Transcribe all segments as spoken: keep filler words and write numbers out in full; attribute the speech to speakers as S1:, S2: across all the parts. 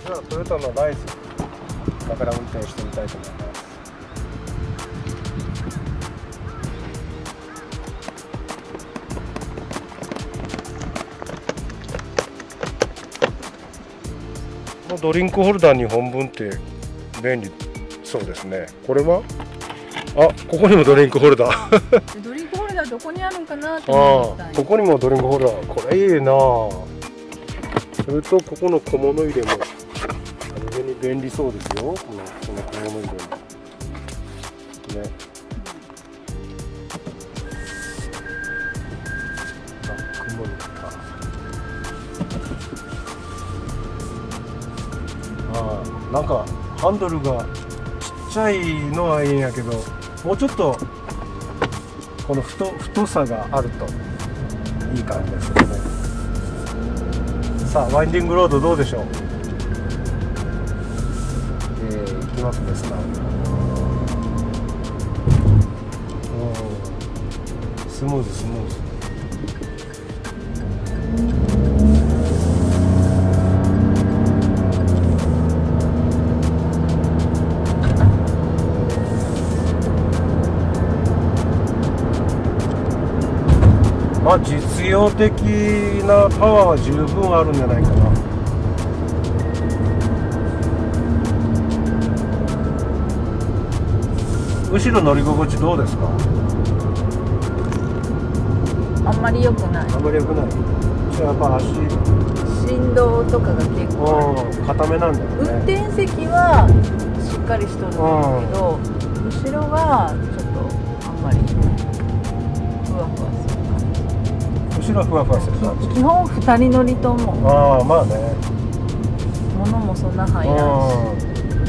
S1: じゃあトヨタのライズだから運転してみたいと思います。このドリンクホルダーにほんぶんって便利そうですね。これはあ、ここにもドリンクホルダー
S2: ドリンクホルダーどこにあるんかなって思ったん
S1: ああ、ここにもドリンクホルダー、これいいなあ。それとここの小物入れも完全に便利そうですよ。このこの小物入れもね。バックモニター。ああ、なんかハンドルがちっちゃいのはいいんやけど、もうちょっとこの 太, 太さがあるといい感じですよね。さあワインディングロードどうでしょう。えー、行きますね、スタート。スムーズスムーズ。まあ実用的なパワーは十分あるんじゃないかな。後ろ乗り心地どうですか。
S2: あんまり良くない。
S1: あんまり良くない。やっぱ足
S2: 振動とかが結構
S1: 固めなんだよね。
S2: 運転席はしっかりしとるんだけど、後ろがちょっとあんまりふわふわする感じ。
S1: 後ろはふわふわする感じ。
S2: 基本ふたり乗りと思う。
S1: ああ、まあね。
S2: 物もそんな入らんし。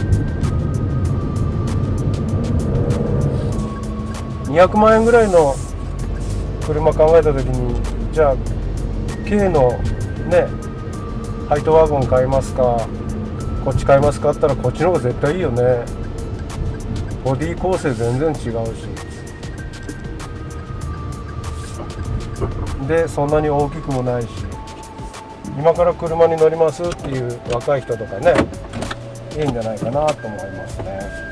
S1: にひゃくまんえんぐらいの車考えた時に、じゃあ K のねハイトワゴン買いますか、こっち買いますかって言ったらこっちの方が絶対いいよね。ボディ構成全然違うし、でそんなに大きくもないし、今から車に乗りますっていう若い人とかね、いいんじゃないかなと思いますね。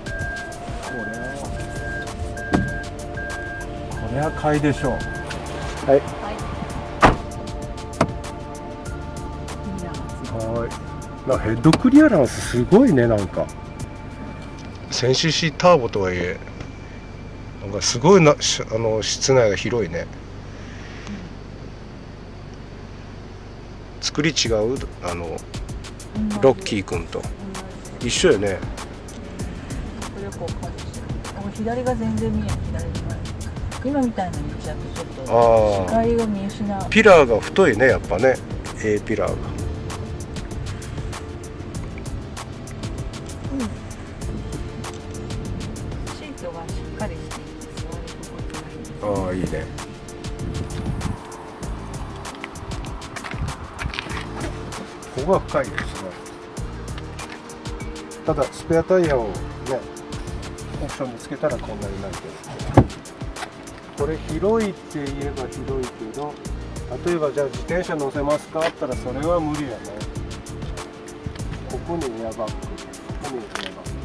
S1: これは買いでしょう。はい。はい。なヘッドクリアランスすごいね。なんか せんシーシー ターボとはいえ、なんかすごいな、あの室内が広いね。作り違う、あのロッキー君と一緒よね。
S2: 左が全然見えない。左に今みたいな道だとちょっと視界を見失う。
S1: ピラーが太いね、やっぱね。 A ピラーが、
S2: うん、シートがしっかりしていて座り心地がいいです。
S1: ああ、いいね。ここが深いですね。ただスペアタイヤをねオプションにつけたらこんなになるけど、これ広いって言えば広いけど、例えばじゃあ自転車乗せますかって言ったらそれは無理やね。ここにエアバッグ、ここにエアバッグ。